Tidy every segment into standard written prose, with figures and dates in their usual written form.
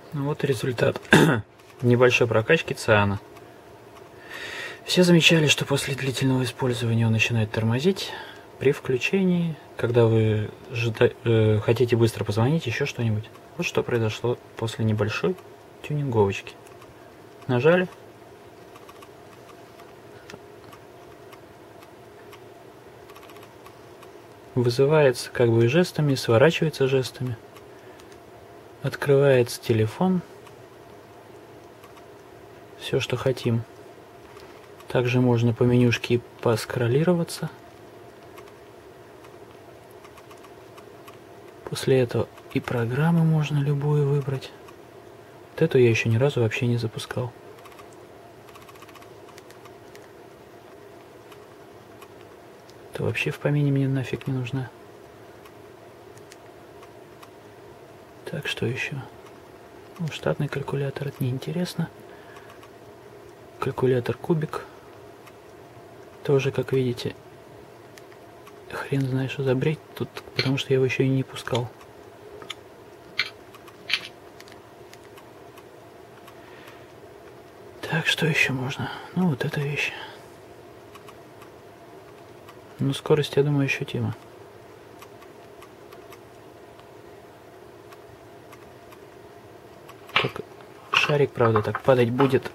Ну вот результат небольшой прокачки циана. Все замечали, что после длительного использования он начинает тормозить при включении, когда вы хотите быстро позвонить, еще что-нибудь. Вот что произошло после небольшой тюнинговочки. Нажали. Вызывается как бы жестами, сворачивается жестами. Открывается телефон. Все, что хотим. Также можно по менюшке поскроллироваться. После этого и программу можно любую выбрать. Вот эту я еще ни разу вообще не запускал. Это вообще в помине мне нафиг не нужна. Так, что еще? Ну, штатный калькулятор, это неинтересно. Калькулятор кубик. Тоже, как видите, хрен знает, что за бред тут, потому что я его еще и не пускал. Так, что еще можно? Ну, вот эта вещь. Ну, скорость, я думаю, ощутима. Только шарик, правда, так падать будет.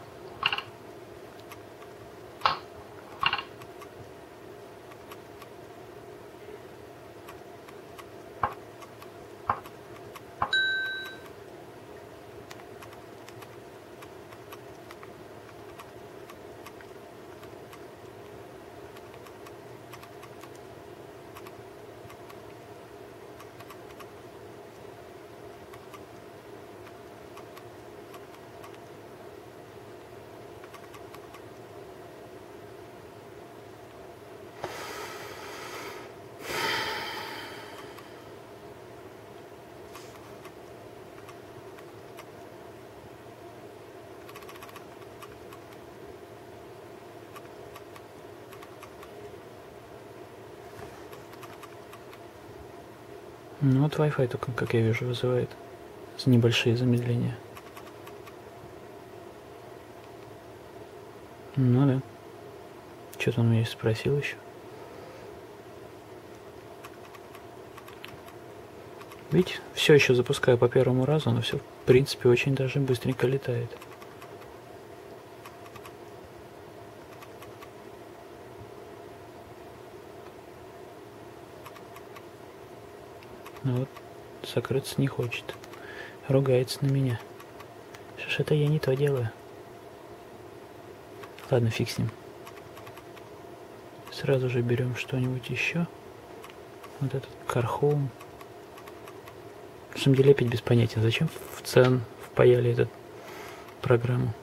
Ну вот Wi-Fi только, как я вижу, вызывает небольшие замедления. Ну да. Что-то он меня спросил еще. Видите, все еще запускаю по первому разу, но все, в принципе, очень даже быстренько летает. Ну вот, закрыться не хочет. Ругается на меня. Что ж это я не то делаю? Ладно, фиг с ним. Сразу же берем что-нибудь еще. Вот этот Car-Home. На самом деле опять без понятия, зачем в циан впаяли эту программу.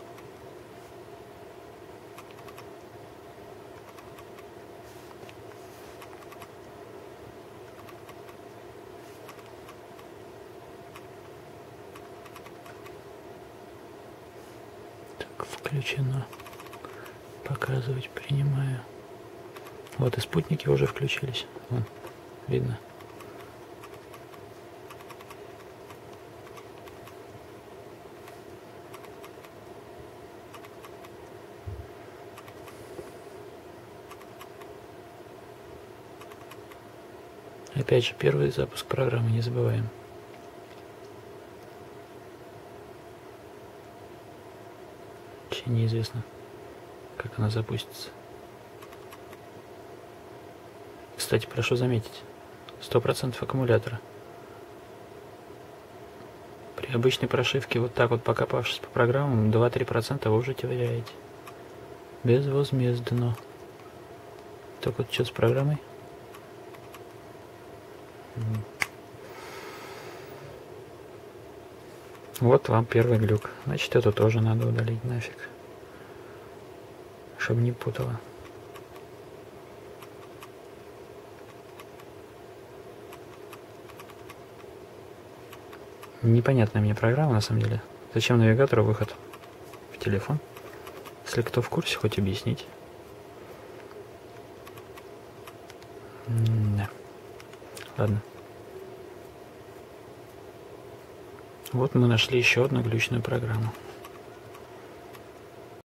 Так, включено. Показывать принимаю. Вот и спутники уже включились. Вон, видно. Опять же, первый запуск программы, не забываем. Вообще неизвестно, как она запустится. Кстати, прошу заметить, 100% аккумулятора. При обычной прошивке, вот так вот покопавшись по программам, 2-3% вы уже теряете. Безвозмездно. Так вот, что с программой? Вот вам первый глюк. Значит, эту тоже надо удалить нафиг. Чтобы не путало. Непонятная мне программа, на самом деле. Зачем навигатору выход в телефон? Если кто в курсе, хоть объяснить. Да. Ладно. Вот мы нашли еще одну глючную программу.